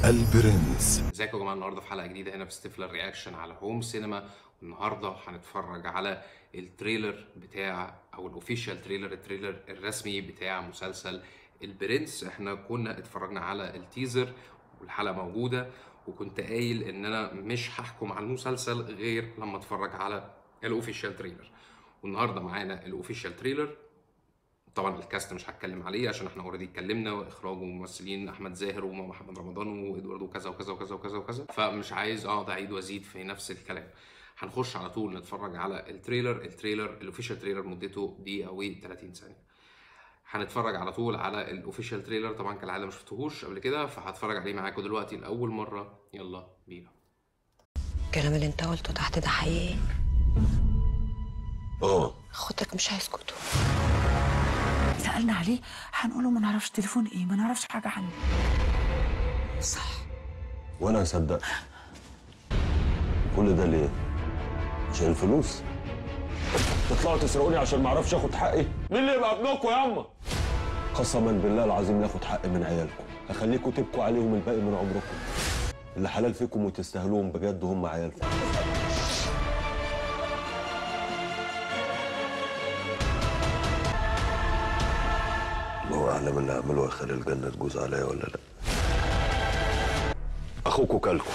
البرنس. ازيكم يا جماعه؟ النهارده في حلقه جديده هنا في ستيفلر رياكشن على هوم سينما. والنهارده هنتفرج على التريلر بتاع او الاوفيشال التريلر الرسمي بتاع مسلسل البرنس. احنا كنا اتفرجنا على التيزر والحلقه موجوده، وكنت قايل ان انا مش هحكم على المسلسل غير لما اتفرج على الاوفيشال تريلر. والنهارده معانا الاوفيشال تريلر. طبعا الكاست مش هتكلم عليه عشان احنا اوريدي اتكلمنا، واخراج وممثلين احمد زاهر ومحمد رمضان وادوارد وكذا وكذا وكذا وكذا وكذا، فمش عايز اقعد اعيد وازيد في نفس الكلام. هنخش على طول نتفرج على التريلر الاوفيشال تريلر، مدته دقيقه و30 ثانيه. هنتفرج على طول على الاوفيشال تريلر. طبعا كالعاده ما شفتهوش قبل كده، فهتفرج عليه معاكم دلوقتي لاول مره. يلا بينا. الكلام اللي انت قلته تحت ده حقيقي؟ اخواتك مش هيسكتوا. سألنا عليه هنقوله ما نعرفش تليفون ايه، ما نعرفش حاجة عنه. صح. وانا هصدق كل ده ليه؟ عشان الفلوس؟ تطلعوا تسرقوني عشان ما اعرفش اخد حقي؟ مين اللي يبقى ابنكم ياما؟ قسما بالله العظيم ناخد حق من عيالكم، هخليكم تبكوا عليهم الباقي من عمركم. اللي حلال فيكم وتستاهلوهم بجد هم عيالكم. الله اعلم اللي عمله هيخلي الجنه تجوز عليا ولا لا. اخوكوا كلكم.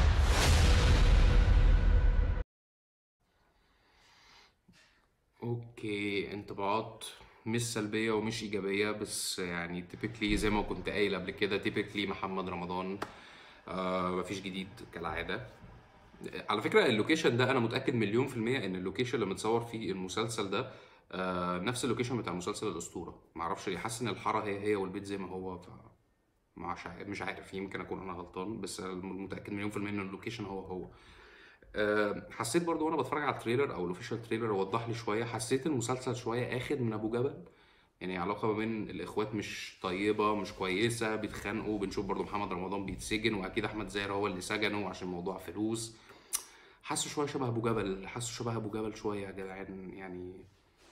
اوكي، انطباعات مش سلبية ومش إيجابية، بس يعني تيبيكلي زي ما كنت قايل قبل كده، تيبيكلي محمد رمضان. مفيش جديد كالعادة. على فكرة اللوكيشن ده أنا متأكد مليون في المية إن اللوكيشن اللي متصور فيه المسلسل ده نفس اللوكيشن بتاع مسلسل الأسطورة. معرفش ليه حاسس إن الحارة هي والبيت زي ما هو، مش عارف، يمكن أكون أنا غلطان، بس متأكد مليون في المية إن اللوكيشن هو. حسيت برضو وانا بتفرج على التريلر او الاوفيشال تريلر وضح لي شويه، حسيت المسلسل شويه اخد من ابو جبل. يعني علاقه ما بين الاخوات مش طيبه، مش كويسه، بيتخانقوا. بنشوف برضو محمد رمضان بيتسجن، واكيد احمد زاهر هو اللي سجنه عشان موضوع فلوس. حاسه شويه شبه ابو جبل، حاسه شبه ابو جبل شويه يا جدعان يعني.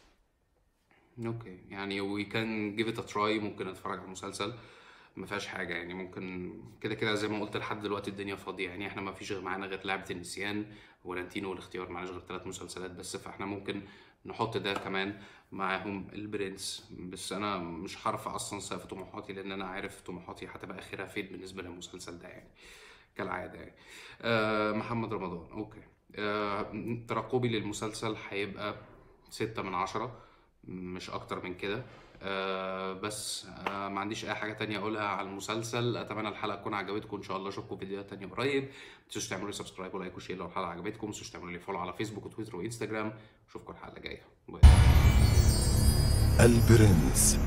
اوكي يعني وي كان جيف ات ا تراي، ممكن اتفرج على المسلسل ما فيهاش حاجه يعني. ممكن كده كده زي ما قلت لحد دلوقتي الدنيا فاضيه يعني. احنا ما فيش غير معانا غير لعبه النسيان ولانتينو والاختيار، معناش غير 3 مسلسلات بس، فاحنا ممكن نحط ده كمان معاهم البرنس. بس انا مش هرفع اصلا سقف طموحاتي، لان انا عارف طموحاتي هتبقى اخرها فين بالنسبه للمسلسل ده يعني، كالعاده يعني. محمد رمضان اوكي. ترقبي للمسلسل هيبقى 6/10، مش اكتر من كده. بس ما عنديش اي حاجه تانية اقولها على المسلسل. اتمنى الحلقه تكون عجبتكم. ان شاء الله اشوفكم في فيديوهات تانية قريب. ما تنسوش تعملوا لي سبسكرايب ولايك وشير لو الحلقه عجبتكم. ما تنسوش تعملوا لي فولو على فيسبوك وتويتر وانستجرام. اشوفكم الحلقه الجايه. باي. البرنس.